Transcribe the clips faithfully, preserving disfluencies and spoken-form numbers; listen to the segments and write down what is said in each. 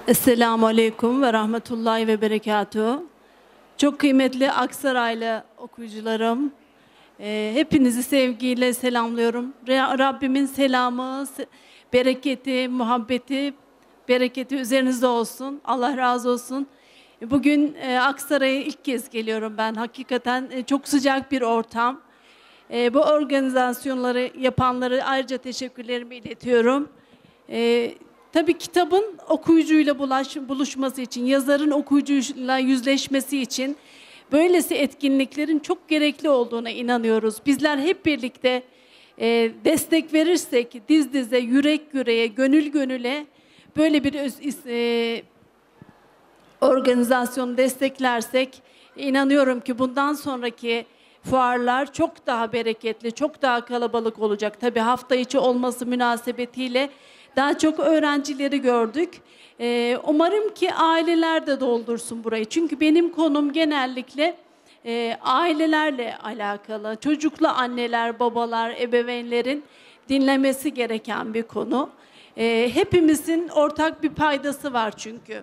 Esselamu Aleyküm ve Rahmetullahi ve Berekatuhu. Çok kıymetli Aksaraylı okuyucularım, e, hepinizi sevgiyle selamlıyorum. Rabbimin selamı, bereketi, muhabbeti, bereketi üzerinizde olsun. Allah razı olsun. Bugün e, Aksaray'a ilk kez geliyorum ben. Hakikaten e, çok sıcak bir ortam. E, bu organizasyonları yapanlara ayrıca teşekkürlerimi iletiyorum. E, Tabii kitabın okuyucuyla bulaş, buluşması için, yazarın okuyucuyla yüzleşmesi için böylesi etkinliklerin çok gerekli olduğuna inanıyoruz. Bizler hep birlikte e, destek verirsek, diz dize, yürek yüreğe, gönül gönüle böyle bir e, organizasyonu desteklersek, inanıyorum ki bundan sonraki fuarlar çok daha bereketli, çok daha kalabalık olacak. Tabii hafta içi olması münasebetiyle daha çok öğrencileri gördük. Ee, umarım ki aileler de doldursun burayı. Çünkü benim konum genellikle e, ailelerle alakalı. Çocuklu anneler, babalar, ebeveynlerin dinlemesi gereken bir konu. Ee, hepimizin ortak bir paydası var çünkü.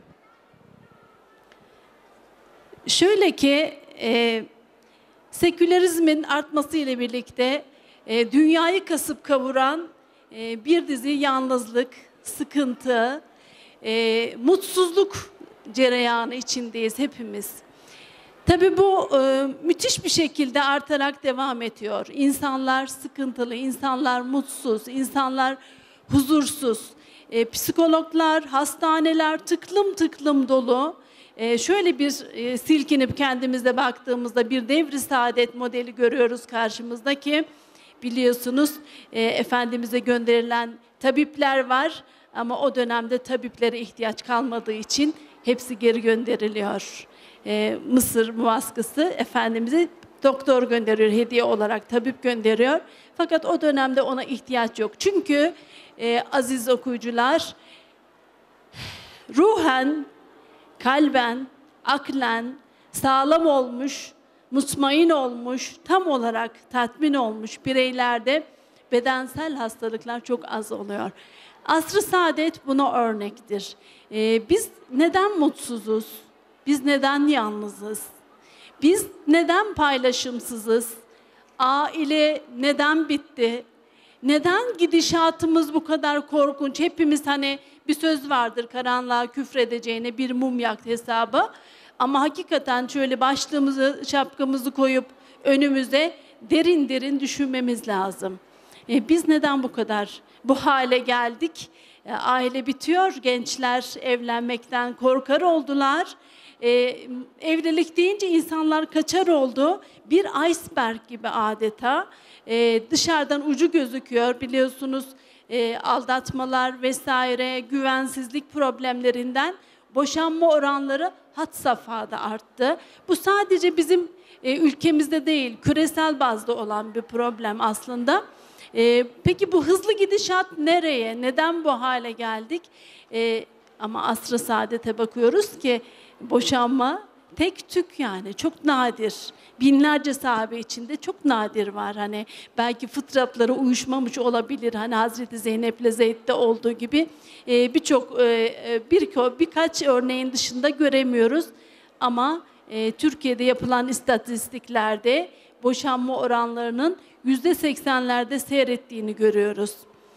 Şöyle ki, e, sekülerizmin artması ile birlikte e, dünyayı kasıp kavuran e, bir dizi yalnızlık, sıkıntı, e, mutsuzluk cereyanı içindeyiz hepimiz. Tabii bu e, müthiş bir şekilde artarak devam ediyor. İnsanlar sıkıntılı, insanlar mutsuz, insanlar huzursuz. E, psikologlar, hastaneler tıklım tıklım dolu. Ee, şöyle bir e, silkinip kendimize baktığımızda bir devri saadet modeli görüyoruz karşımızda ki biliyorsunuz e, Efendimiz'e gönderilen tabipler var ama o dönemde tabiplere ihtiyaç kalmadığı için hepsi geri gönderiliyor. E, Mısır muvaskısı Efendimiz'e doktor gönderiyor, hediye olarak tabip gönderiyor. Fakat o dönemde ona ihtiyaç yok. Çünkü e, aziz okuyucular, ruhen, kalben, aklen sağlam olmuş, mutmain olmuş, tam olarak tatmin olmuş bireylerde bedensel hastalıklar çok az oluyor. Asr-ı saadet buna örnektir. Ee, biz neden mutsuzuz? Biz neden yalnızız? Biz neden paylaşımsızız? Aile neden bitti? Neden gidişatımız bu kadar korkunç? Hepimiz hani bir söz vardır, karanlığa küfredeceğine bir mum yak hesabı. Ama hakikaten şöyle başlığımızı, şapkamızı koyup önümüze derin derin düşünmemiz lazım. E, biz neden bu kadar bu hale geldik? E, aile bitiyor, gençler evlenmekten korkar oldular. E, evlilik deyince insanlar kaçar oldu. Bir iceberg gibi adeta. E, dışarıdan ucu gözüküyor biliyorsunuz. E, aldatmalar vesaire, güvensizlik problemlerinden boşanma oranları had safhada arttı. Bu sadece bizim e, ülkemizde değil, küresel bazda olan bir problem aslında. E, peki bu hızlı gidişat nereye? Neden bu hale geldik? E, ama asr-ı saadete bakıyoruz ki boşanma tek tük, yani çok nadir. Binlerce sahabe içinde çok nadir var. Hani belki fıtratları uyuşmamış olabilir. Hani Hazreti Zeynep'le Zeyd'de olduğu gibi e, birçok e, bir birkaç örneğin dışında göremiyoruz. Ama e, Türkiye'de yapılan istatistiklerde boşanma oranlarının yüzde seksenlerde seyrettiğini görüyoruz.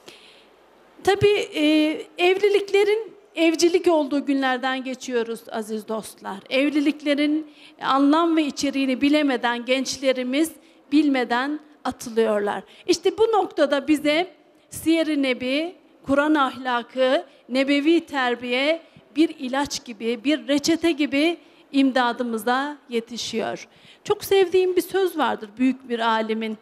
Tabii e, evliliklerin evcilik olduğu günlerden geçiyoruz aziz dostlar. Evliliklerin anlam ve içeriğini bilemeden gençlerimiz bilmeden atılıyorlar. İşte bu noktada bize Siyer-i Nebi, Kur'an ahlakı, nebevi terbiye bir ilaç gibi, bir reçete gibi imdadımıza yetişiyor. Çok sevdiğim bir söz vardır büyük bir alimin.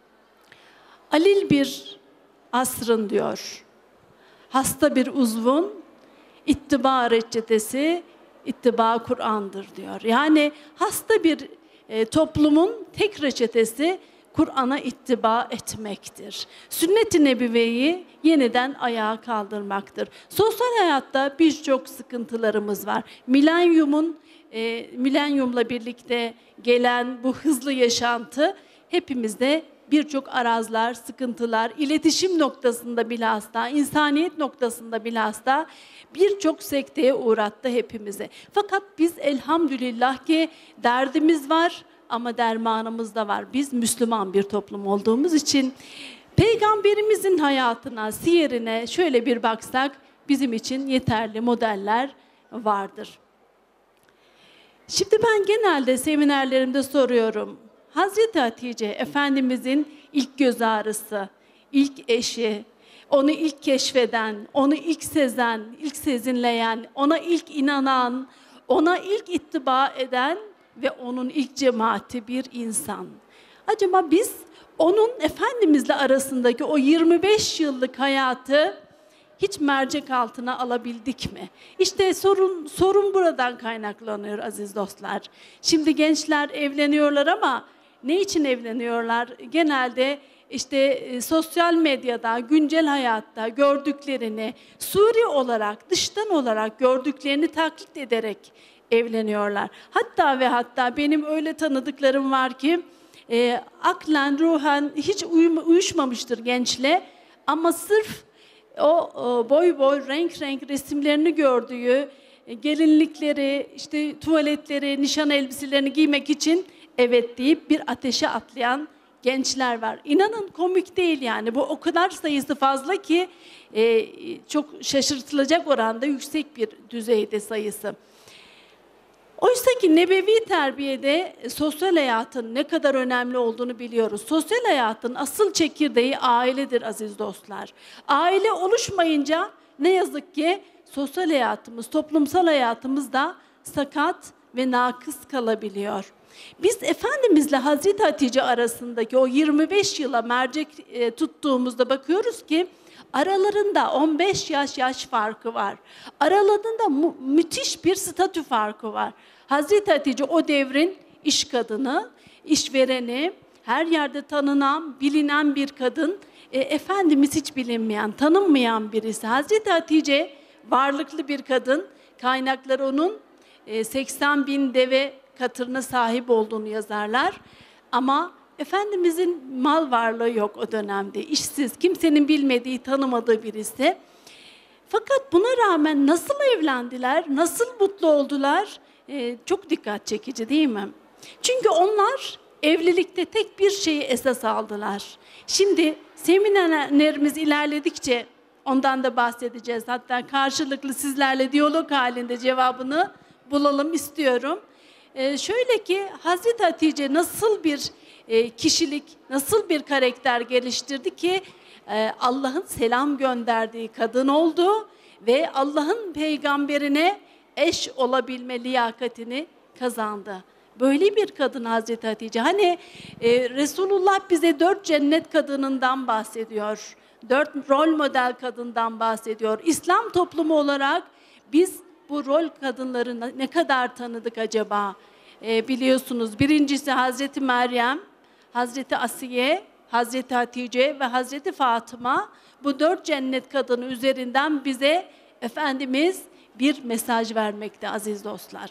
Alil bir asrın diyor, hasta bir uzvun, İttiba reçetesi, ittiba Kur'an'dır diyor. Yani hasta bir e, toplumun tek reçetesi Kur'an'a ittiba etmektir. Sünnet-i Nebive'yi yeniden ayağa kaldırmaktır. Sosyal hayatta birçok sıkıntılarımız var. Milenyumun, e, milenyumla birlikte gelen bu hızlı yaşantı hepimizde birçok arazlar, sıkıntılar, iletişim noktasında bilhassa, insaniyet noktasında bilhassa birçok sekteye uğrattı hepimizi. Fakat biz elhamdülillah ki derdimiz var ama dermanımız da var. Biz Müslüman bir toplum olduğumuz için Peygamberimizin hayatına, siyerine şöyle bir baksak bizim için yeterli modeller vardır. Şimdi ben genelde seminerlerimde soruyorum. Hazreti Hatice Efendimizin ilk göz ağrısı, ilk eşi, onu ilk keşfeden, onu ilk sezen, ilk sezinleyen, ona ilk inanan, ona ilk ittiba eden ve onun ilk cemaati bir insan. Acaba biz onun Efendimizle arasındaki o yirmi beş yıllık hayatı hiç mercek altına alabildik mi? İşte sorun sorun buradan kaynaklanıyor aziz dostlar. Şimdi gençler evleniyorlar ama ne için evleniyorlar? Genelde işte e, sosyal medyada, güncel hayatta gördüklerini, suri olarak, dıştan olarak gördüklerini taklit ederek evleniyorlar. Hatta ve hatta benim öyle tanıdıklarım var ki e, aklen, ruhen hiç uyum, uyuşmamıştır gençle ama sırf o, o boy boy, renk renk resimlerini gördüğü, e, gelinlikleri, işte tuvaletleri, nişan elbiselerini giymek için evet deyip bir ateşe atlayan gençler var. İnanın komik değil yani. Bu o kadar sayısı fazla ki e, çok şaşırtılacak oranda yüksek bir düzeyde sayısı. Oysa ki nebevi terbiyede sosyal hayatın ne kadar önemli olduğunu biliyoruz. Sosyal hayatın asıl çekirdeği ailedir aziz dostlar. Aile oluşmayınca ne yazık ki sosyal hayatımız, toplumsal hayatımız da sakat ve nakıs kalabiliyor. Biz Efendimizle Hazreti Hatice arasındaki o yirmi beş yıla mercek e, tuttuğumuzda bakıyoruz ki aralarında on beş yaş yaş farkı var. Aralarında mu- müthiş bir statü farkı var. Hazreti Hatice o devrin iş kadını, işvereni, her yerde tanınan, bilinen bir kadın. E, Efendimiz hiç bilinmeyen, tanınmayan birisi. Hazreti Hatice varlıklı bir kadın. Kaynaklar onun e, seksen bin deve katırına sahip olduğunu yazarlar. Ama Efendimizin mal varlığı yok o dönemde. İşsiz, kimsenin bilmediği, tanımadığı birisi. Fakat buna rağmen nasıl evlendiler, nasıl mutlu oldular? Ee, çok dikkat çekici değil mi? Çünkü onlar evlilikte tek bir şeyi esas aldılar. Şimdi seminerlerimiz ilerledikçe ondan da bahsedeceğiz. Hatta karşılıklı sizlerle diyalog halinde cevabını bulalım istiyorum. Ee, şöyle ki Hazreti Hatice nasıl bir e, kişilik, nasıl bir karakter geliştirdi ki e, Allah'ın selam gönderdiği kadın oldu ve Allah'ın peygamberine eş olabilme liyakatini kazandı. Böyle bir kadın Hazreti Hatice. Hani e, Resulullah bize dört cennet kadınından bahsediyor. Dört rol model kadından bahsediyor. İslam toplumu olarak biz bu rol kadınlarını ne kadar tanıdık acaba? E, biliyorsunuz birincisi Hazreti Meryem, Hazreti Asiye, Hazreti Hatice ve Hazreti Fatıma. Bu dört cennet kadını üzerinden bize Efendimiz bir mesaj vermekte aziz dostlar.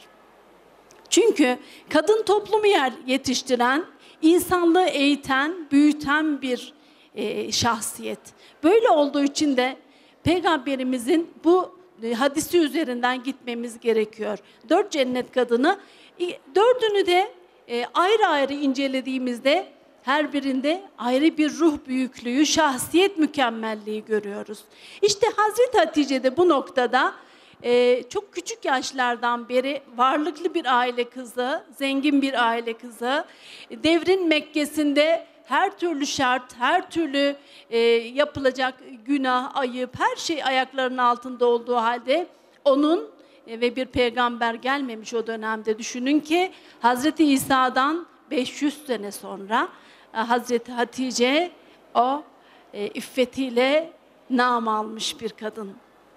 Çünkü kadın toplumu yer yetiştiren, insanlığı eğiten, büyüten bir e, şahsiyet. Böyle olduğu için de Peygamberimizin bu e, hadisi üzerinden gitmemiz gerekiyor. Dört cennet kadını, e, dördünü de e, ayrı ayrı incelediğimizde her birinde ayrı bir ruh büyüklüğü, şahsiyet mükemmelliği görüyoruz. İşte Hazreti Hatice de bu noktada Ee, çok küçük yaşlardan beri varlıklı bir aile kızı, zengin bir aile kızı, devrin Mekke'sinde her türlü şart, her türlü e, yapılacak günah, ayıp, her şey ayaklarının altında olduğu halde onun e, ve bir peygamber gelmemiş o dönemde. Düşünün ki Hazreti İsa'dan beş yüz sene sonra e, Hazreti Hatice o e, iffetiyle nam almış bir kadın.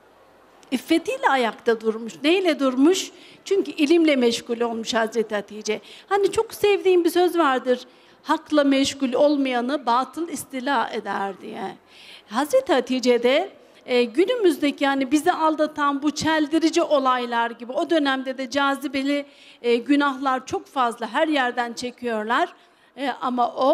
İffetiyle ayakta durmuş. Neyle durmuş? Çünkü ilimle meşgul olmuş Hazreti Hatice. Hani çok sevdiğim bir söz vardır. Hakla meşgul olmayanı batıl istila eder diye. Hazreti Hatice de e, günümüzdeki yani bizi aldatan bu çeldirici olaylar gibi o dönemde de cazibeli e, günahlar çok fazla her yerden çekiyorlar. E, ama o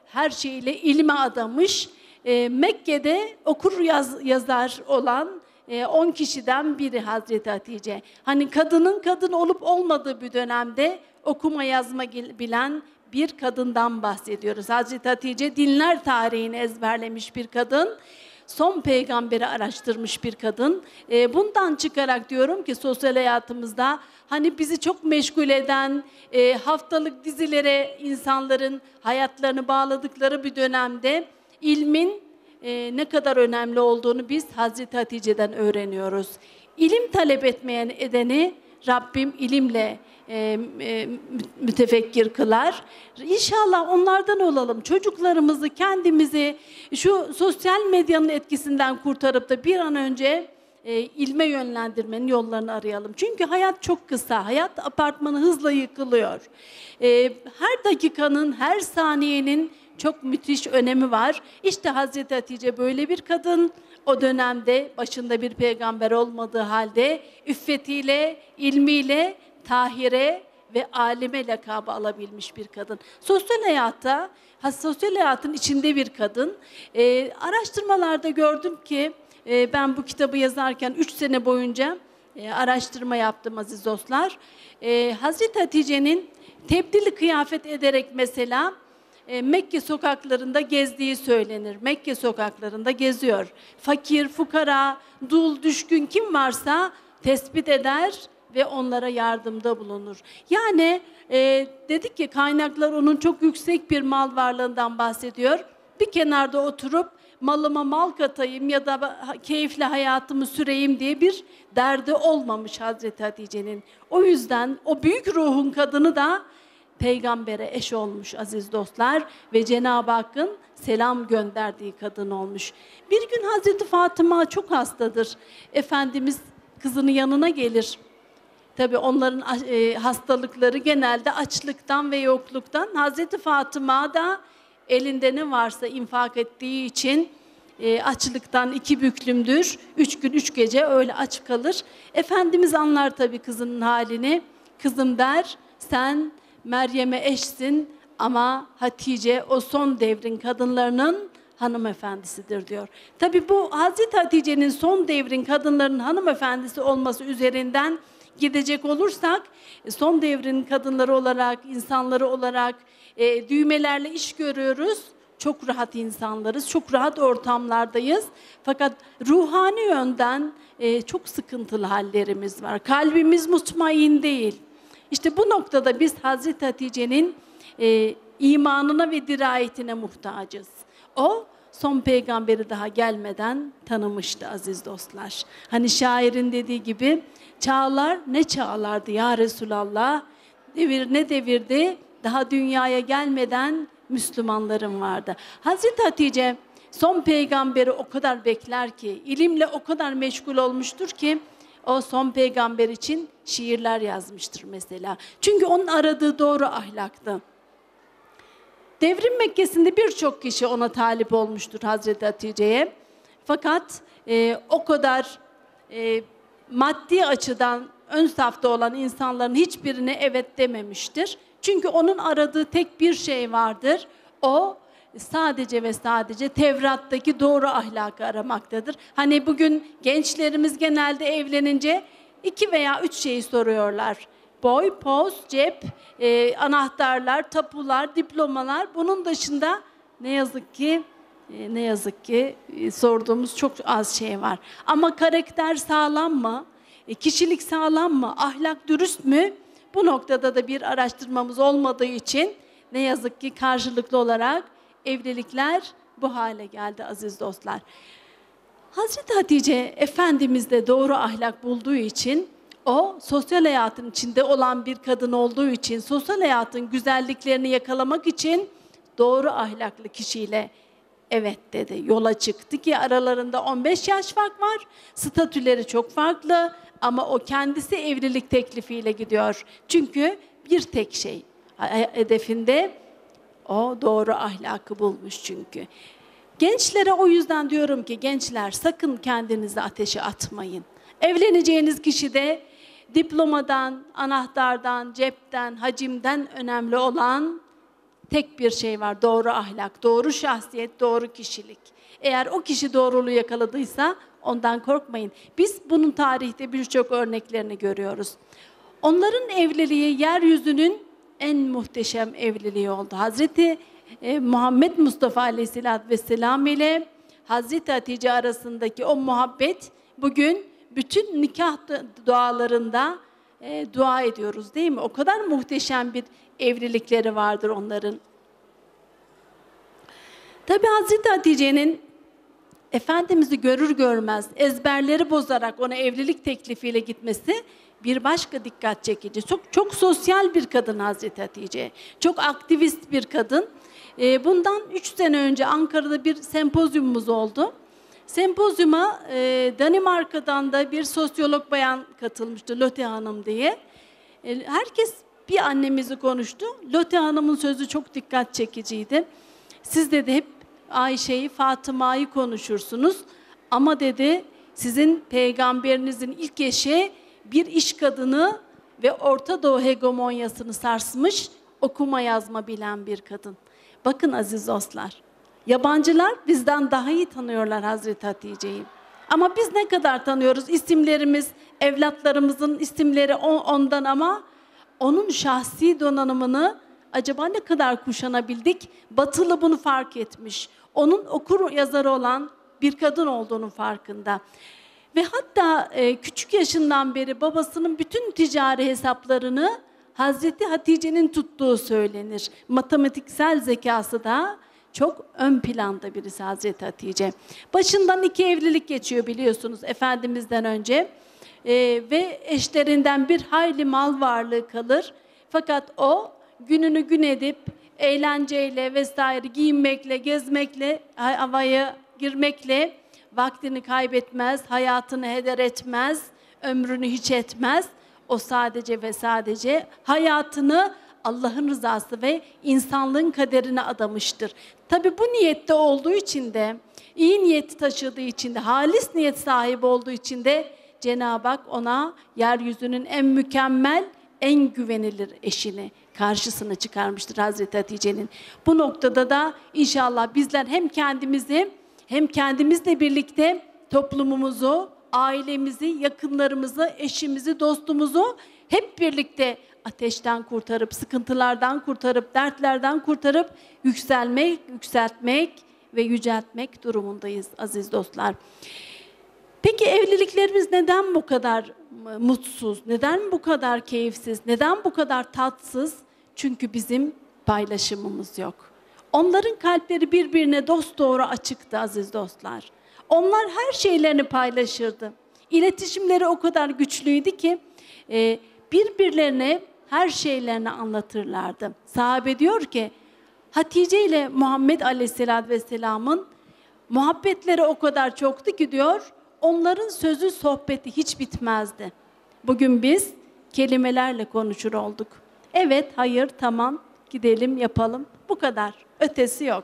her şeyle ilme adamış. E, Mekke'de okur yaz, yazar olan on kişiden biri Hazreti Hatice. Hani kadının kadın olup olmadığı bir dönemde okuma yazma bilen bir kadından bahsediyoruz. Hazreti Hatice dinler tarihini ezberlemiş bir kadın. Son peygamberi araştırmış bir kadın. Bundan çıkarak diyorum ki sosyal hayatımızda hani bizi çok meşgul eden haftalık dizilere insanların hayatlarını bağladıkları bir dönemde ilmin Ee, ne kadar önemli olduğunu biz Hazreti Hatice'den öğreniyoruz. İlim talep etmeyen edeni Rabbim ilimle e, e, mütefekkir kılar. İnşallah onlardan olalım. Çocuklarımızı, kendimizi şu sosyal medyanın etkisinden kurtarıp da bir an önce e, ilme yönlendirmenin yollarını arayalım. Çünkü hayat çok kısa. Hayat apartmanı hızla yıkılıyor. E, her dakikanın, her saniyenin çok müthiş önemi var. İşte Hazreti Hatice böyle bir kadın. O dönemde başında bir peygamber olmadığı halde üffetiyle, ilmiyle, tahire ve alime lakabı alabilmiş bir kadın. Sosyal hayatta, sosyal hayatın içinde bir kadın. Ee, araştırmalarda gördüm ki e, ben bu kitabı yazarken üç sene boyunca e, araştırma yaptım aziz dostlar. E, Hazreti Hatice'nin tebdili kıyafet ederek mesela Mekke sokaklarında gezdiği söylenir. Mekke sokaklarında geziyor. Fakir, fukara, dul, düşkün kim varsa tespit eder ve onlara yardımda bulunur. Yani e, dedik ki kaynaklar onun çok yüksek bir mal varlığından bahsediyor. Bir kenarda oturup malıma mal katayım ya da keyifli hayatımı süreyim diye bir derdi olmamış Hazreti Hatice'nin. O yüzden o büyük ruhun kadını da peygambere eş olmuş aziz dostlar ve Cenab-ı Hakk'ın selam gönderdiği kadın olmuş. Bir gün Hazreti Fatıma çok hastadır. Efendimiz kızının yanına gelir. Tabii onların e, hastalıkları genelde açlıktan ve yokluktan. Hazreti Fatıma da elinde ne varsa infak ettiği için e, açlıktan iki büklümdür. Üç gün üç gece öyle aç kalır. Efendimiz anlar tabii kızının halini. Kızım der, sen Meryem'e eşsin ama Hatice o son devrin kadınlarının hanımefendisidir diyor. Tabii bu Hazreti Hatice'nin son devrin kadınlarının hanımefendisi olması üzerinden gidecek olursak son devrin kadınları olarak, insanları olarak e, düğmelerle iş görüyoruz. Çok rahat insanlarız, çok rahat ortamlardayız. Fakat ruhani yönden e, çok sıkıntılı hallerimiz var. Kalbimiz mutmain değil. İşte bu noktada biz Hazreti Hatice'nin e, imanına ve dirayetine muhtacız. O son peygamberi daha gelmeden tanımıştı aziz dostlar. Hani şairin dediği gibi çağlar ne çağlardı ya Resulallah, devir ne devirdi, daha dünyaya gelmeden Müslümanların vardı. Hazreti Hatice son peygamberi o kadar bekler ki, ilimle o kadar meşgul olmuştur ki, o son peygamber için şiirler yazmıştır mesela. Çünkü onun aradığı doğru ahlaktı. Devrim Mekke'sinde birçok kişi ona talip olmuştur Hazreti Hatice'ye. Fakat e, o kadar e, maddi açıdan ön safta olan insanların hiçbirine evet dememiştir. Çünkü onun aradığı tek bir şey vardır. O sadece ve sadece Tevrat'taki doğru ahlakı aramaktadır. Hani bugün gençlerimiz genelde evlenince iki veya üç şeyi soruyorlar. Boy, poz, cep, e, anahtarlar, tapular, diplomalar. Bunun dışında ne yazık ki e, ne yazık ki e, sorduğumuz çok az şey var. Ama karakter sağlam mı? E, kişilik sağlam mı? Ahlak dürüst mü? Bu noktada da bir araştırmamız olmadığı için ne yazık ki karşılıklı olarak evlilikler bu hale geldi aziz dostlar. Hazreti Hatice Efendimiz de doğru ahlak bulduğu için, o sosyal hayatın içinde olan bir kadın olduğu için, sosyal hayatın güzelliklerini yakalamak için doğru ahlaklı kişiyle evet dedi. Yola çıktı ki aralarında on beş yaş fark var. Statüleri çok farklı ama o kendisi evlilik teklifiyle gidiyor. Çünkü bir tek şey hedefinde, o doğru ahlakı bulmuş çünkü. Gençlere o yüzden diyorum ki gençler sakın kendinizi ateşe atmayın. Evleneceğiniz kişi de diplomadan, anahtardan, cepten, hacimden önemli olan tek bir şey var: doğru ahlak, doğru şahsiyet, doğru kişilik. Eğer o kişi doğruluğu yakaladıysa ondan korkmayın. Biz bunun tarihte birçok örneklerini görüyoruz. Onların evliliği yeryüzünün en muhteşem evliliği oldu. Hazreti e, Muhammed Mustafa Aleyhisselatü Vesselam ile Hazreti Hatice arasındaki o muhabbet bugün bütün nikah dualarında e, dua ediyoruz, değil mi? O kadar muhteşem bir evlilikleri vardır onların. Tabi Hazreti Hatice'nin Efendimiz'i görür görmez ezberleri bozarak ona evlilik teklifiyle gitmesi bir başka dikkat çekici. Çok çok sosyal bir kadın Hazreti Hatice. Çok aktivist bir kadın. E, bundan üç sene önce Ankara'da bir sempozyumumuz oldu. Sempozyuma e, Danimarka'dan da bir sosyolog bayan katılmıştı, Lotte Hanım diye. E, herkes bir annemizi konuştu. Lotte Hanım'ın sözü çok dikkat çekiciydi. Siz dedi hep Ayşe'yi, Fatıma'yı konuşursunuz. Ama dedi sizin peygamberinizin ilk eşi bir iş kadını ve Orta Doğu hegemonyasını sarsmış, okuma yazma bilen bir kadın. Bakın aziz dostlar, yabancılar bizden daha iyi tanıyorlar Hazreti Hatice'yi. Ama biz ne kadar tanıyoruz? İsimlerimiz, evlatlarımızın isimleri ondan, ama onun şahsi donanımını acaba ne kadar kuşanabildik? Batılı bunu fark etmiş. Onun okur yazarı olan bir kadın olduğunun farkında. Ve hatta e, küçük yaşından beri babasının bütün ticari hesaplarını Hazreti Hatice'nin tuttuğu söylenir. Matematiksel zekası da çok ön planda birisi Hazreti Hatice. Başından iki evlilik geçiyor biliyorsunuz Efendimiz'den önce. E, ve eşlerinden bir hayli mal varlığı kalır. Fakat o gününü gün edip eğlenceyle vesaire, giyinmekle, gezmekle, havaya girmekle vaktini kaybetmez, hayatını heder etmez, ömrünü hiç etmez. O sadece ve sadece hayatını Allah'ın rızası ve insanlığın kaderine adamıştır. Tabii bu niyette olduğu için de, iyi niyeti taşıdığı için de, halis niyet sahibi olduğu için de Cenab-ı Hak ona yeryüzünün en mükemmel, en güvenilir eşini karşısına çıkarmıştır Hazreti Hatice'nin. Bu noktada da inşallah bizler hem kendimizi hem kendimizle birlikte toplumumuzu, ailemizi, yakınlarımızı, eşimizi, dostumuzu hep birlikte ateşten kurtarıp, sıkıntılardan kurtarıp, dertlerden kurtarıp yükselmek, yükseltmek ve yüceltmek durumundayız aziz dostlar. Peki evliliklerimiz neden bu kadar mutsuz, neden bu kadar keyifsiz, neden bu kadar tatsız? Çünkü bizim paylaşımımız yok. Onların kalpleri birbirine dosdoğru açıktı aziz dostlar. Onlar her şeylerini paylaşırdı. İletişimleri o kadar güçlüydü ki e, birbirlerine her şeylerini anlatırlardı. Sahabe diyor ki Hatice ile Muhammed Aleyhisselatü Vesselam'ın muhabbetleri o kadar çoktu ki diyor, onların sözü, sohbeti hiç bitmezdi. Bugün biz kelimelerle konuşur olduk. Evet, hayır, tamam, gidelim, yapalım. Bu kadar. Ötesi yok.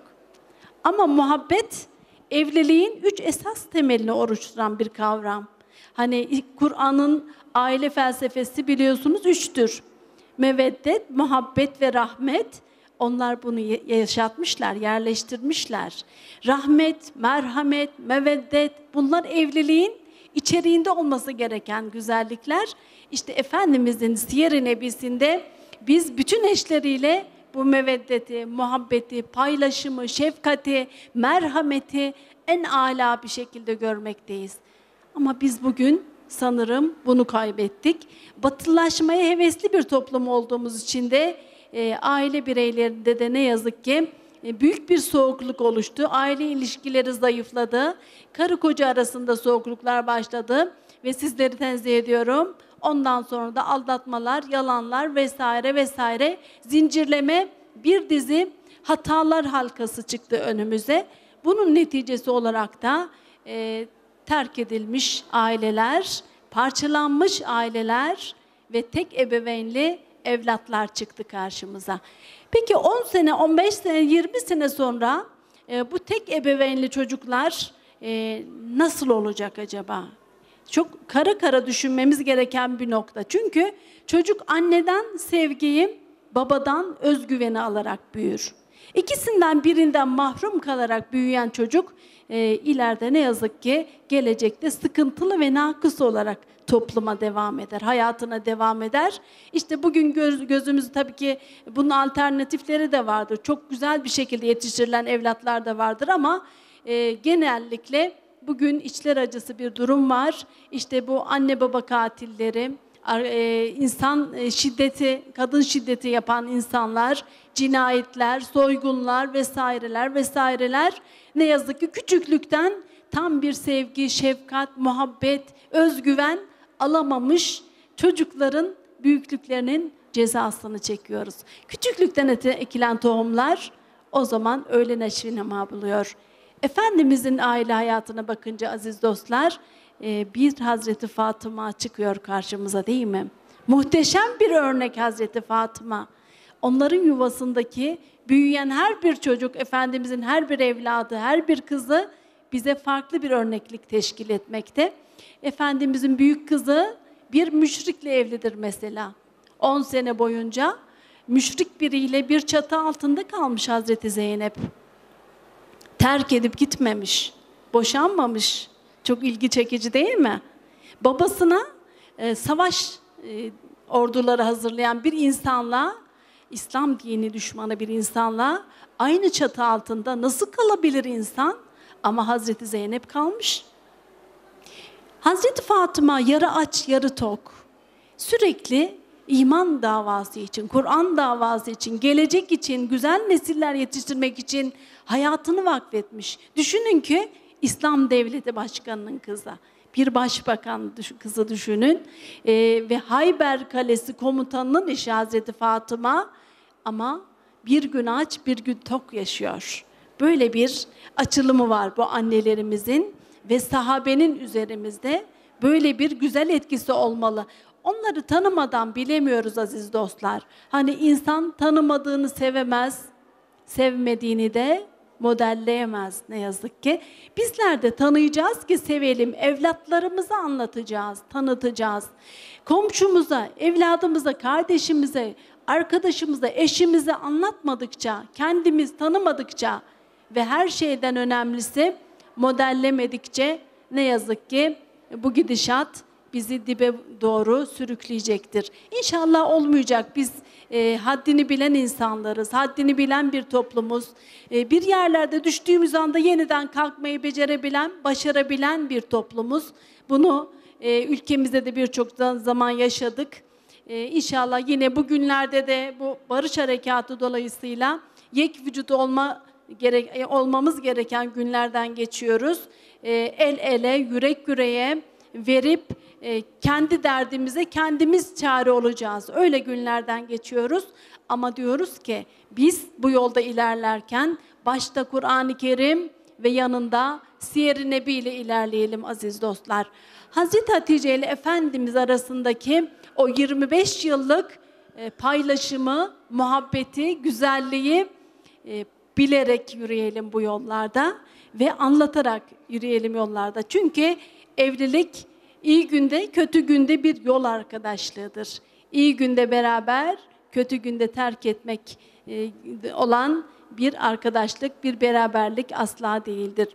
Ama muhabbet, evliliğin üç esas temelini oluşturan bir kavram. Hani Kur'an'ın aile felsefesi biliyorsunuz üçtür. Meveddet, muhabbet ve rahmet. Onlar bunu yaşatmışlar, yerleştirmişler. Rahmet, merhamet, meveddet, bunlar evliliğin içeriğinde olması gereken güzellikler. İşte Efendimizin Siyer-i Nebisi'nde biz bütün eşleriyle bu meveddeti, muhabbeti, paylaşımı, şefkati, merhameti en âlâ bir şekilde görmekteyiz. Ama biz bugün sanırım bunu kaybettik. Batılılaşmaya hevesli bir toplum olduğumuz için de e, aile bireylerinde de ne yazık ki e, büyük bir soğukluk oluştu. Aile ilişkileri zayıfladı. Karı koca arasında soğukluklar başladı ve sizleri tenzih ediyorum. Ondan sonra da aldatmalar, yalanlar vesaire vesaire zincirleme bir dizi hatalar halkası çıktı önümüze. Bunun neticesi olarak da e, terk edilmiş aileler, parçalanmış aileler ve tek ebeveynli evlatlar çıktı karşımıza. Peki on sene, on beş sene, yirmi sene sonra e, bu tek ebeveynli çocuklar e, nasıl olacak acaba? Çok kara kara düşünmemiz gereken bir nokta. Çünkü çocuk anneden sevgiyi babadan özgüveni alarak büyür. İkisinden birinden mahrum kalarak büyüyen çocuk e, ileride ne yazık ki gelecekte sıkıntılı ve nakıs olarak topluma devam eder, hayatına devam eder. İşte bugün göz, gözümüz tabii ki bunun alternatifleri de vardır. Çok güzel bir şekilde yetiştirilen evlatlar da vardır ama e, genellikle bugün içler acısı bir durum var. İşte bu anne baba katilleri, insan şiddeti, kadın şiddeti yapan insanlar, cinayetler, soygunlar vesaireler vesaireler ne yazık ki küçüklükten tam bir sevgi, şefkat, muhabbet, özgüven alamamış çocukların büyüklüklerinin cezasını çekiyoruz. Küçüklükten ekilen tohumlar o zaman öyle neşvinema buluyor. Efendimizin aile hayatına bakınca aziz dostlar, bir Hazreti Fatıma çıkıyor karşımıza, değil mi? Muhteşem bir örnek Hazreti Fatıma. Onların yuvasındaki büyüyen her bir çocuk, Efendimizin her bir evladı, her bir kızı bize farklı bir örneklik teşkil etmekte. Efendimizin büyük kızı bir müşrikle evlidir mesela. on sene boyunca müşrik biriyle bir çatı altında kalmış Hazreti Zeynep. Terk edip gitmemiş, boşanmamış. Çok ilgi çekici değil mi? Babasına e, savaş e, orduları hazırlayan bir insanla, İslam dini düşmanı bir insanla aynı çatı altında nasıl kalabilir insan? Ama Hazreti Zeynep kalmış. Hazreti Fatıma yarı aç, yarı tok. Sürekli iman davası için, Kur'an davası için, gelecek için, güzel nesiller yetiştirmek için hayatını vakfetmiş. Düşünün ki İslam Devleti Başkanı'nın kızı, bir başbakan kızı düşünün ee, ve Hayber Kalesi komutanının eşi Hazreti Fatıma, ama bir gün aç bir gün tok yaşıyor. Böyle bir açılımı var bu annelerimizin ve sahabenin üzerimizde böyle bir güzel etkisi olmalı. Onları tanımadan bilemiyoruz aziz dostlar. Hani insan tanımadığını sevemez, sevmediğini de modelleyemez ne yazık ki. Bizler de tanıyacağız ki sevelim, evlatlarımıza anlatacağız, tanıtacağız. Komşumuza, evladımıza, kardeşimize, arkadaşımıza, eşimize anlatmadıkça, kendimiz tanımadıkça ve her şeyden önemlisi modellemedikçe ne yazık ki bu gidişat bizi dibe doğru sürükleyecektir. İnşallah olmayacak. Biz e, haddini bilen insanlarız, haddini bilen bir toplumuz. E, bir yerlerde düştüğümüz anda yeniden kalkmayı becerebilen, başarabilen bir toplumuz. Bunu e, ülkemizde de birçok zaman yaşadık. E, İnşallah yine bugünlerde de bu barış harekatı dolayısıyla yek vücut olma gerek, olmamız gereken günlerden geçiyoruz. E, el ele, yürek yüreğe verip e, kendi derdimize kendimiz çare olacağız. Öyle günlerden geçiyoruz. Ama diyoruz ki biz bu yolda ilerlerken başta Kur'an-ı Kerim ve yanında Siyer-i Nebi ile ilerleyelim aziz dostlar. Hazreti Hatice ile Efendimiz arasındaki o yirmi beş yıllık e, paylaşımı, muhabbeti, güzelliği e, bilerek yürüyelim bu yollarda ve anlatarak yürüyelim yollarda. Çünkü evlilik iyi günde, kötü günde bir yol arkadaşlığıdır. İyi günde beraber, kötü günde terk etmek e, olan bir arkadaşlık, bir beraberlik asla değildir.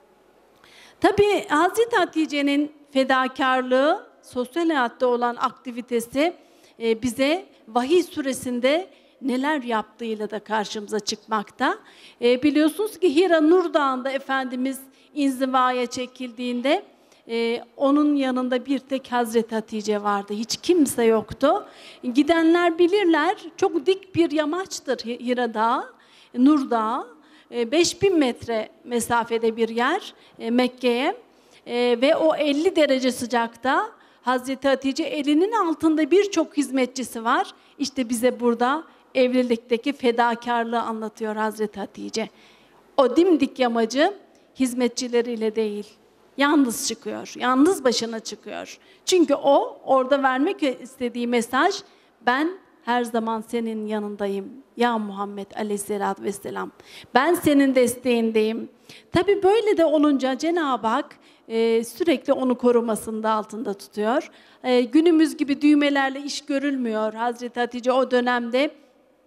Tabii Hazreti Hatice'nin fedakarlığı, sosyal hayatta olan aktivitesi e, bize Vahiy suresinde neler yaptığıyla da karşımıza çıkmakta. E, biliyorsunuz ki Hira Nur Dağı'nda Efendimiz inzivaya çekildiğinde e, onun yanında bir tek Hazreti Hatice vardı. Hiç kimse yoktu. Gidenler bilirler, çok dik bir yamaçtır Hira Dağı, Nur Dağı. E, beş bin metre mesafede bir yer e, Mekke'ye e, ve o elli derece sıcakta Hazreti Hatice elinin altında birçok hizmetçisi var. İşte bize burada evlilikteki fedakarlığı anlatıyor Hazreti Hatice. O dimdik yamacı hizmetçileriyle değil, yalnız çıkıyor, yalnız başına çıkıyor. Çünkü o orada vermek istediği mesaj, ben her zaman senin yanındayım ya Muhammed Aleyhisselatü Vesselam. Ben senin desteğindeyim. Tabii böyle de olunca Cenab-ı Hak e, sürekli onu korumasında altında tutuyor. E, günümüz gibi düğmelerle iş görülmüyor. Hazreti Hatice o dönemde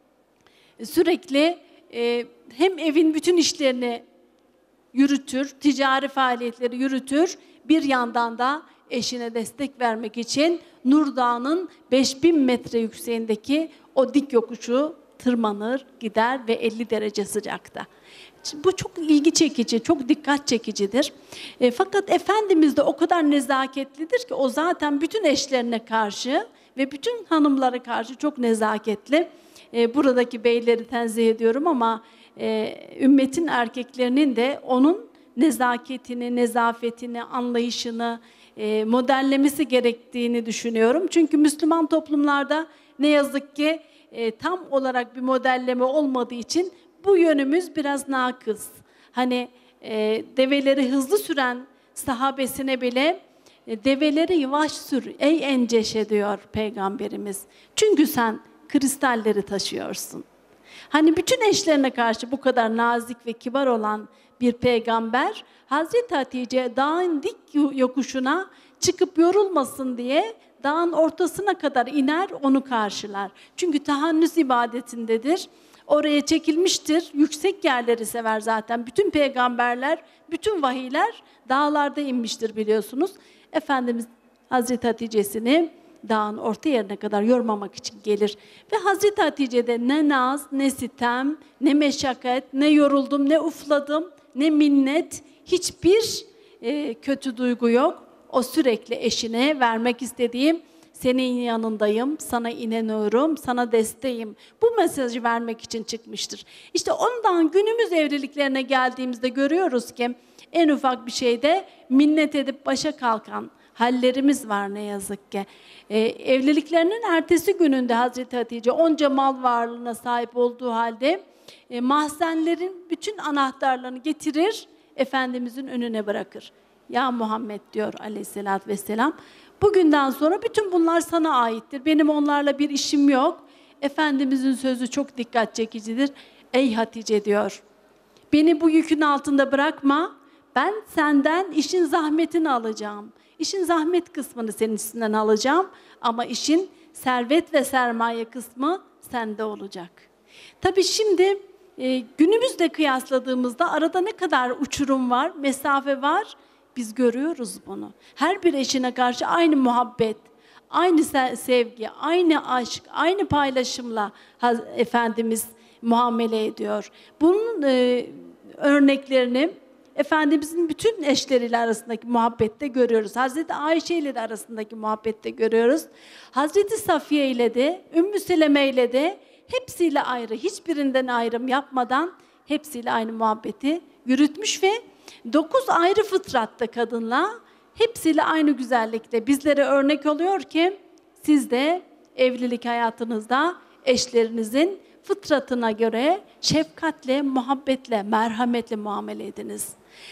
Sürekli e, hem evin bütün işlerini yürütür, ticari faaliyetleri yürütür, bir yandan da eşine destek vermek için Nur Dağı'nın beş bin metre yükseğindeki o dik yokuşu tırmanır, gider ve elli derece sıcakta. Bu çok ilgi çekici, çok dikkat çekicidir. E, fakat Efendimiz de o kadar nezaketlidir ki o zaten bütün eşlerine karşı ve bütün hanımlara karşı çok nezaketli. E, buradaki beyleri tenzih ediyorum ama e, ümmetin erkeklerinin de onun nezaketini, nezafetini, anlayışını e, modellemesi gerektiğini düşünüyorum. Çünkü Müslüman toplumlarda ne yazık ki e, tam olarak bir modelleme olmadığı için bu yönümüz biraz nakıs. Hani e, develeri hızlı süren sahabesine bile e, develeri yavaş sür ey enceşe diyor Peygamberimiz. Çünkü sen kristalleri taşıyorsun. Hani bütün eşlerine karşı bu kadar nazik ve kibar olan bir peygamber, Hazreti Hatice dağın dik yokuşuna çıkıp yorulmasın diye dağın ortasına kadar iner, onu karşılar. Çünkü tahannüs ibadetindedir. Oraya çekilmiştir. Yüksek yerleri sever zaten. Bütün peygamberler, bütün vahiyler dağlarda inmiştir biliyorsunuz. Efendimiz Hazreti Hatice'sini dağın orta yerine kadar yormamak için gelir. Ve Hazreti Hatice'de ne naz, ne sitem, ne meşakkat, ne yoruldum, ne ufladım, ne minnet, hiçbir e, kötü duygu yok. O sürekli eşine vermek istediğim, senin yanındayım, sana inanıyorum, sana desteğim. Bu mesajı vermek için çıkmıştır. İşte ondan günümüz evliliklerine geldiğimizde görüyoruz ki en ufak bir şeyde minnet edip başa kalkan hallerimiz var ne yazık ki. Ee, evliliklerinin ertesi gününde Hazreti Hatice onca mal varlığına sahip olduğu halde e, mahzenlerin bütün anahtarlarını getirir, Efendimizin önüne bırakır. Ya Muhammed diyor aleyhissalatü vesselam, bugünden sonra bütün bunlar sana aittir. Benim onlarla bir işim yok. Efendimizin sözü çok dikkat çekicidir. Ey Hatice diyor, beni bu yükün altında bırakma. Ben senden işin zahmetini alacağım. İşin zahmet kısmını senin üstünden alacağım. Ama işin servet ve sermaye kısmı sende olacak. Tabii şimdi e, günümüzle kıyasladığımızda arada ne kadar uçurum var, mesafe var. Biz görüyoruz bunu. Her bir eşine karşı aynı muhabbet, aynı sevgi, aynı aşk, aynı paylaşımla Efendimiz muamele ediyor. Bunun e, örneklerini Efendimizin bütün eşleriyle arasındaki muhabbette görüyoruz. Hazreti Ayşe ile de arasındaki muhabbette görüyoruz. Hazreti Safiye ile de, Ümmü Seleme ile de hepsiyle ayrı, hiçbirinden ayrım yapmadan hepsiyle aynı muhabbeti yürütmüş ve dokuz ayrı fıtratta kadınla hepsiyle aynı güzellikte bizlere örnek oluyor ki siz de evlilik hayatınızda eşlerinizin fıtratına göre şefkatle, muhabbetle, merhametle muamele ediniz.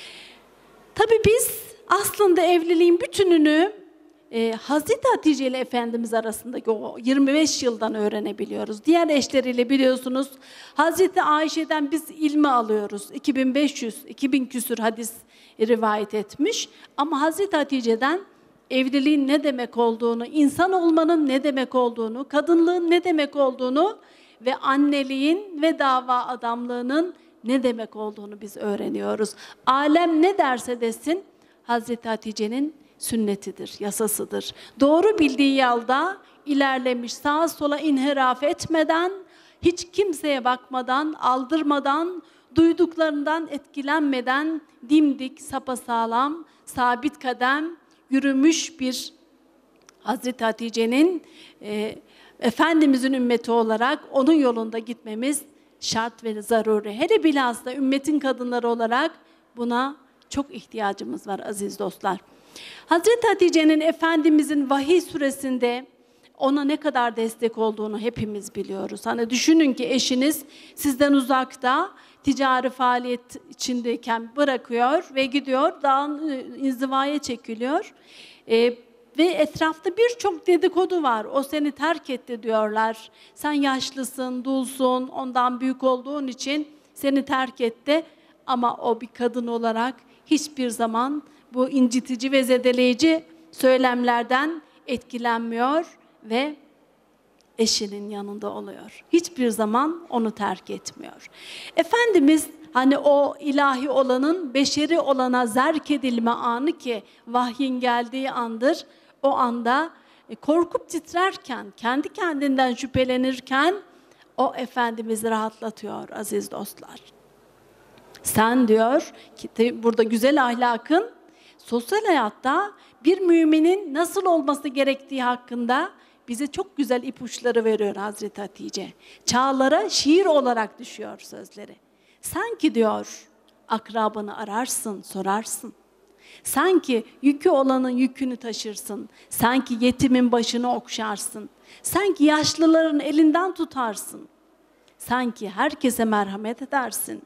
Tabii biz aslında evliliğin bütününü e, Hazreti Hatice ile Efendimiz arasındaki o yirmi beş yıldan öğrenebiliyoruz. Diğer eşleriyle biliyorsunuz Hazreti Ayşe'den biz ilmi alıyoruz. iki bin beş yüz, iki bin küsur hadis rivayet etmiş. Ama Hazreti Hatice'den evliliğin ne demek olduğunu, insan olmanın ne demek olduğunu, kadınlığın ne demek olduğunu ve anneliğin ve dava adamlığının ne demek olduğunu biz öğreniyoruz. Alem ne derse desin Hazreti Hatice'nin sünnetidir, yasasıdır. Doğru bildiği yolda ilerlemiş, sağa sola inhiraf etmeden, hiç kimseye bakmadan, aldırmadan, duyduklarından etkilenmeden dimdik, sapasağlam, sabit kadem yürümüş bir Hazreti Hatice'nin e, Efendimizin ümmeti olarak onun yolunda gitmemiz şart ve zaruri. Hele bilhassa ümmetin kadınları olarak buna çok ihtiyacımız var aziz dostlar. Hazreti Hatice'nin Efendimizin vahiy süresinde ona ne kadar destek olduğunu hepimiz biliyoruz. Hani düşünün ki eşiniz sizden uzakta, ticari faaliyet içindeyken bırakıyor ve gidiyor, dağın inzivaya çekiliyor. Ee, Ve etrafta birçok dedikodu var. O seni terk etti diyorlar. Sen yaşlısın, dulsun, ondan büyük olduğun için seni terk etti. Ama o bir kadın olarak hiçbir zaman bu incitici ve zedeleyici söylemlerden etkilenmiyor ve eşinin yanında oluyor. Hiçbir zaman onu terk etmiyor. Efendimiz hani o ilahi olanın beşeri olana zerk edilme anı ki vahyin geldiği andır. O anda korkup titrerken, kendi kendinden şüphelenirken o Efendimiz'i rahatlatıyor aziz dostlar. Sen diyor ki burada güzel ahlakın sosyal hayatta bir müminin nasıl olması gerektiği hakkında bize çok güzel ipuçları veriyor Hazreti Hatice. Çağlara şiir olarak düşüyor sözleri. Sanki diyor akrabını ararsın, sorarsın. Sanki yükü olanın yükünü taşırsın. Sanki yetimin başını okşarsın. Sanki yaşlıların elinden tutarsın. Sanki herkese merhamet edersin.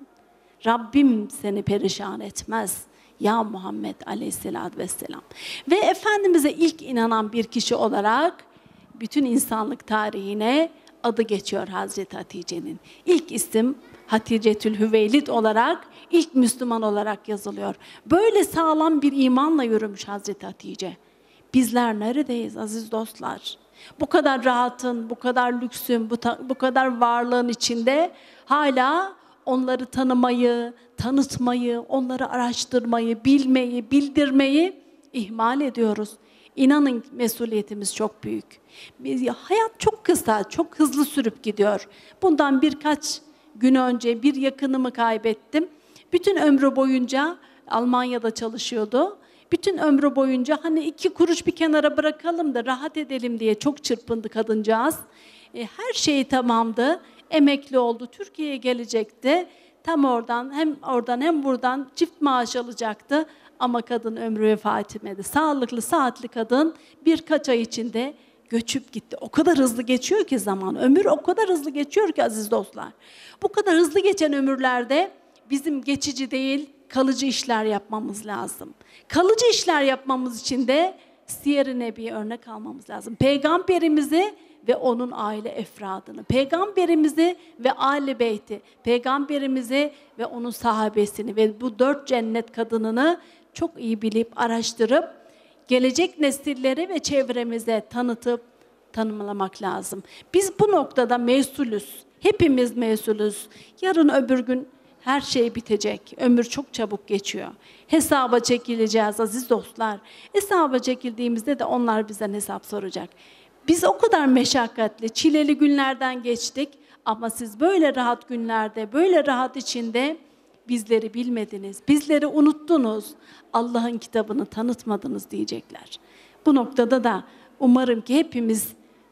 Rabbim seni perişan etmez. Ya Muhammed Aleyhisselatü Vesselam. Ve Efendimiz'e ilk inanan bir kişi olarak bütün insanlık tarihine adı geçiyor Hazreti Hatice'nin. İlk isim Haticetül Hüveylid olarak, ilk Müslüman olarak yazılıyor. Böyle sağlam bir imanla yürümüş Hazreti Hatice. Bizler neredeyiz aziz dostlar? Bu kadar rahatın, bu kadar lüksün, bu, bu kadar varlığın içinde hala onları tanımayı, tanıtmayı, onları araştırmayı, bilmeyi, bildirmeyi ihmal ediyoruz. İnanın mesuliyetimiz çok büyük. Hayat çok kısa, çok hızlı sürüp gidiyor. Bundan birkaç gün önce bir yakınımı kaybettim. Bütün ömrü boyunca Almanya'da çalışıyordu. Bütün ömrü boyunca hani iki kuruş bir kenara bırakalım da rahat edelim diye çok çırpındı kadıncağız. E, her şeyi tamamdı. Emekli oldu. Türkiye'ye gelecekti. Tam oradan hem oradan hem buradan çift maaş alacaktı. Ama kadın ömrü vefat etmedi. Sağlıklı, saatli kadın birkaç ay içinde göçüp gitti. O kadar hızlı geçiyor ki zaman. Ömür o kadar hızlı geçiyor ki aziz dostlar. Bu kadar hızlı geçen ömürlerde bizim geçici değil, kalıcı işler yapmamız lazım. Kalıcı işler yapmamız için de Siyer-i Nebi'ye örnek almamız lazım. Peygamberimizi ve onun aile efradını, peygamberimizi ve âl-i beyti, peygamberimizi ve onun sahabesini ve bu dört cennet kadınını çok iyi bilip araştırıp gelecek nesillere ve çevremize tanıtıp tanımlamak lazım. Biz bu noktada mesulüz. Hepimiz mesulüz. Yarın öbür gün her şey bitecek. Ömür çok çabuk geçiyor. Hesaba çekileceğiz aziz dostlar. Hesaba çekildiğimizde de onlar bizden hesap soracak. Biz o kadar meşakkatli, çileli günlerden geçtik ama siz böyle rahat günlerde, böyle rahat içinde bizleri bilmediniz, bizleri unuttunuz, Allah'ın kitabını tanıtmadınız diyecekler. Bu noktada da umarım ki hepimiz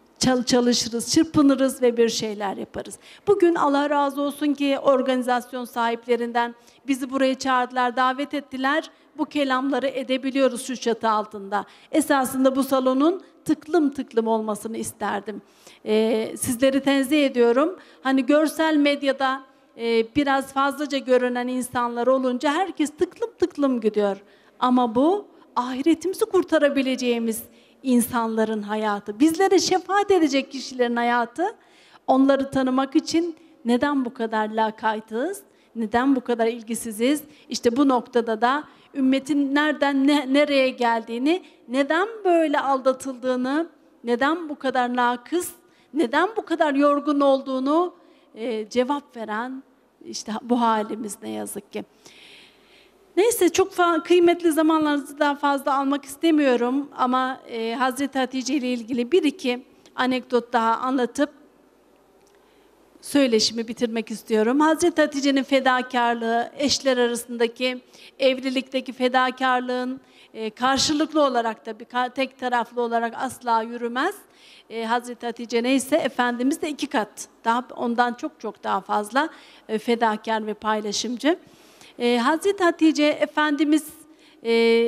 çalışırız, çırpınırız ve bir şeyler yaparız. Bugün Allah razı olsun ki organizasyon sahiplerinden bizi buraya çağırdılar, davet ettiler. Bu kelamları edebiliyoruz şu çatı altında. Esasında bu salonun tıklım tıklım olmasını isterdim. Ee, sizleri tenzih ediyorum. Hani görsel medyada e, biraz fazlaca görünen insanlar olunca herkes tıklım tıklım gidiyor. Ama bu ahiretimizi kurtarabileceğimiz insanların hayatı, bizlere şefaat edecek kişilerin hayatı. Onları tanımak için neden bu kadar lakaytız? Neden bu kadar ilgisiziz? İşte bu noktada da ümmetin nereden ne, nereye geldiğini, neden böyle aldatıldığını, neden bu kadar nakıs, neden bu kadar yorgun olduğunu e, cevap veren işte bu halimiz ne yazık ki. Neyse çok kıymetli zamanlarınızı daha fazla almak istemiyorum ama e, Hazreti Hatice ile ilgili bir iki anekdot daha anlatıp söyleşimi bitirmek istiyorum. Hazreti Hatice'nin fedakarlığı, eşler arasındaki evlilikteki fedakarlığın e, karşılıklı olarak tabii tek taraflı olarak asla yürümez. E, Hazreti Hatice neyse Efendimiz de iki kat, daha ondan çok çok daha fazla e, fedakar ve paylaşımcı. E, Hazreti Hatice Efendimiz e,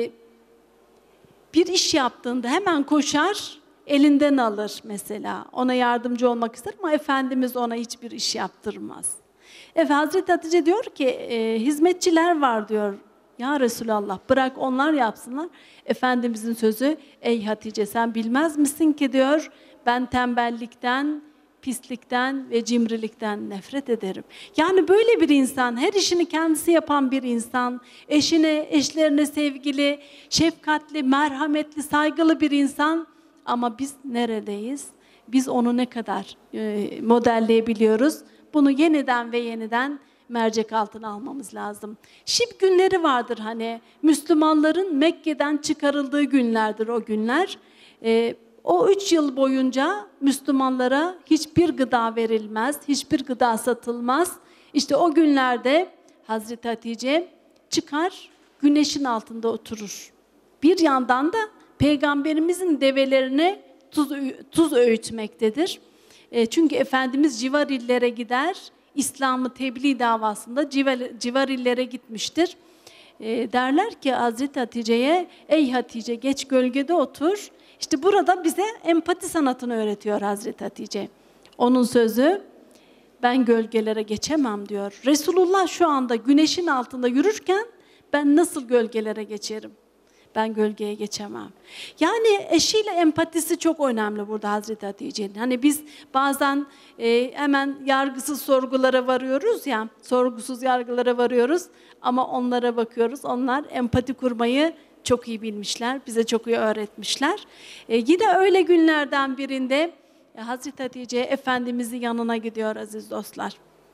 bir iş yaptığında hemen koşar, elinden alır mesela. Ona yardımcı olmak ister ama Efendimiz ona hiçbir iş yaptırmaz. Evet, Hazreti Hatice diyor ki e, hizmetçiler var diyor. Ya Resulallah bırak onlar yapsınlar. Efendimizin sözü ey Hatice sen bilmez misin ki diyor ben tembellikten, pislikten ve cimrilikten nefret ederim. Yani böyle bir insan, her işini kendisi yapan bir insan, eşine, eşlerine sevgili, şefkatli, merhametli, saygılı bir insan. Ama biz neredeyiz? biz onu ne kadar e, modelleyebiliyoruz? Bunu yeniden ve yeniden mercek altına almamız lazım. Şib günleri vardır hani, Müslümanların Mekke'den çıkarıldığı günlerdir o günler. E, o üç yıl boyunca Müslümanlara hiçbir gıda verilmez, hiçbir gıda satılmaz. İşte o günlerde Hazreti Hatice çıkar, güneşin altında oturur. Bir yandan da Peygamberimizin develerine tuz, tuz öğütmektedir. E, çünkü Efendimiz civar illere gider, İslam'ı tebliğ davasında civar, civar illere gitmiştir. E, derler ki Hazreti Hatice'ye, ey Hatice geç gölgede otur. İşte burada bize empati sanatını öğretiyor Hazreti Hatice. Onun sözü, ben gölgelere geçemem diyor. Resulullah şu anda güneşin altında yürürken ben nasıl gölgelere geçerim? Ben gölgeye geçemem. Yani eşiyle empatisi çok önemli burada Hazreti Hatice'nin. Hani biz bazen e, hemen yargısız sorgulara varıyoruz ya, sorgusuz yargılara varıyoruz ama onlara bakıyoruz. Onlar empati kurmayı çok iyi bilmişler, bize çok iyi öğretmişler. E, yine öyle günlerden birinde e, Hazreti Hatice Efendimizin yanına gidiyor aziz dostlar.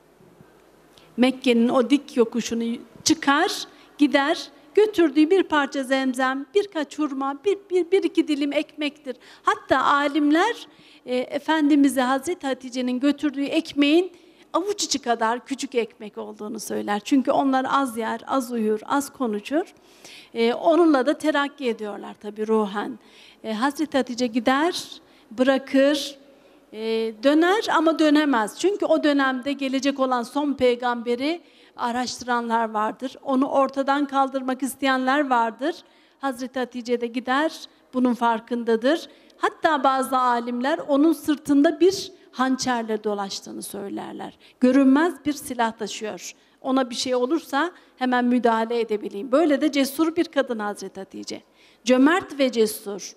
Mekke'nin o dik yokuşunu çıkar, gider. Götürdüğü bir parça zemzem, birkaç hurma, bir, bir, bir iki dilim ekmektir. Hatta alimler e, Efendimiz'e Hazreti Hatice'nin götürdüğü ekmeğin avuç içi kadar küçük ekmek olduğunu söyler. Çünkü onlar az yer, az uyur, az konuşur. E, onunla da terakki ediyorlar tabii ruhen. E, Hazreti Hatice gider, bırakır, e, döner ama dönemez. Çünkü o dönemde gelecek olan son peygamberi araştıranlar vardır. Onu ortadan kaldırmak isteyenler vardır. Hazreti Hatice de gider, bunun farkındadır. Hatta bazı alimler onun sırtında bir hançerle dolaştığını söylerler. Görünmez bir silah taşıyor. Ona bir şey olursa hemen müdahale edebileyim. Böyle de cesur bir kadın Hazreti Hatice. Cömert ve cesur.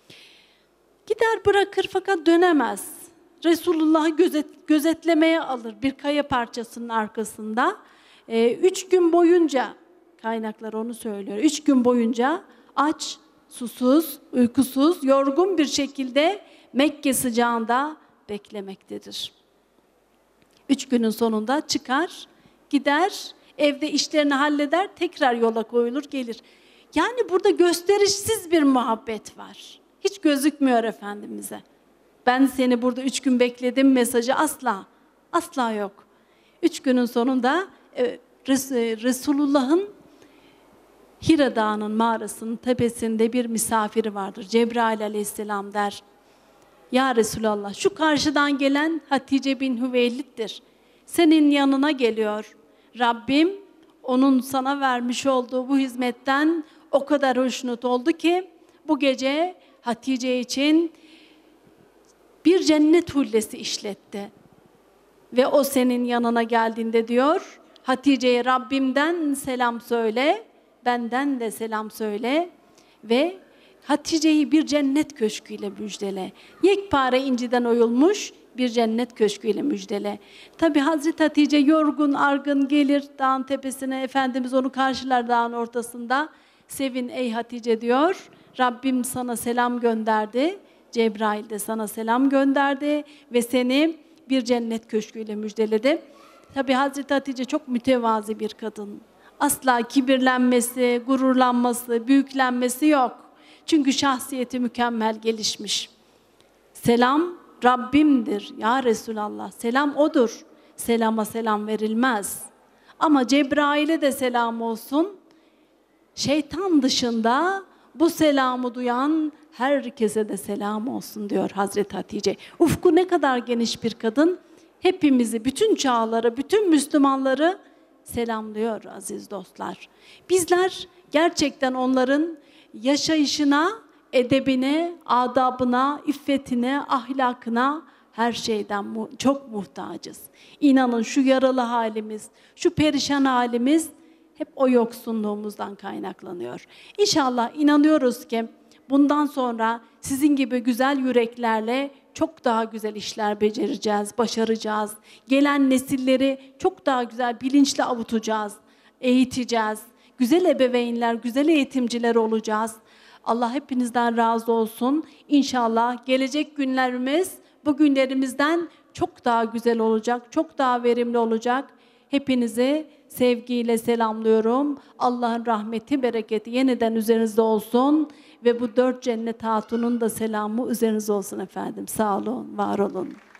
Gider bırakır fakat dönemez. Resulullah'ı gözet, gözetlemeye alır bir kaya parçasının arkasında. Ee, üç gün boyunca, kaynaklar onu söylüyor, üç gün boyunca aç, susuz, uykusuz, yorgun bir şekilde Mekke sıcağında beklemektedir. Üç günün sonunda çıkar, gider, evde işlerini halleder, tekrar yola koyulur, gelir. Yani burada gösterişsiz bir muhabbet var. Hiç gözükmüyor Efendimiz'e. Ben seni burada üç gün bekledim mesajı asla, asla yok. Üç günün sonunda Resulullah'ın Hira Dağı'nın mağarasının tepesinde bir misafiri vardır. Cebrail aleyhisselam der, ya Resulallah şu karşıdan gelen Hatice bin Hüveylid'dir. Senin yanına geliyor. Rabbim onun sana vermiş olduğu bu hizmetten o kadar hoşnut oldu ki bu gece Hatice için bir cennet hullesi işletti. Ve o senin yanına geldiğinde diyor, Hatice'ye Rabbimden selam söyle, benden de selam söyle ve Hatice'yi bir cennet köşküyle müjdele. Yekpare inciden oyulmuş bir cennet köşküyle müjdele. Tabi Hazreti Hatice yorgun argın gelir dağın tepesine, Efendimiz onu karşılar dağın ortasında. Sevin ey Hatice diyor, Rabbim sana selam gönderdi, Cebrail de sana selam gönderdi ve seni bir cennet köşküyle müjdeledi. Tabi Hazreti Hatice çok mütevazi bir kadın. Asla kibirlenmesi, gururlanması, büyüklenmesi yok. Çünkü şahsiyeti mükemmel gelişmiş. Selam Rabbimdir ya Resulallah. Selam odur. Selama selam verilmez. Ama Cebrail'e de selam olsun. Şeytan dışında bu selamı duyan herkese de selam olsun diyor Hazreti Hatice. Ufku ne kadar geniş bir kadın. Hepimizi, bütün çağları, bütün Müslümanları selamlıyor aziz dostlar. Bizler gerçekten onların yaşayışına, edebine, adabına, iffetine, ahlakına her şeyden mu- çok muhtacız. İnanın şu yaralı halimiz, şu perişan halimiz hep o yoksunluğumuzdan kaynaklanıyor. İnşallah inanıyoruz ki bundan sonra sizin gibi güzel yüreklerle çok daha güzel işler becereceğiz, başaracağız. Gelen nesilleri çok daha güzel bilinçle avutacağız, eğiteceğiz. Güzel ebeveynler, güzel eğitimciler olacağız. Allah hepinizden razı olsun. İnşallah gelecek günlerimiz Bu günlerimizden çok daha güzel olacak, çok daha verimli olacak. Hepinizi sevgiyle selamlıyorum. Allah'ın rahmeti, bereketi yeniden üzerinizde olsun ve bu dört cennet hatunun da selamı üzerinize olsun efendim. Sağ olun, var olun.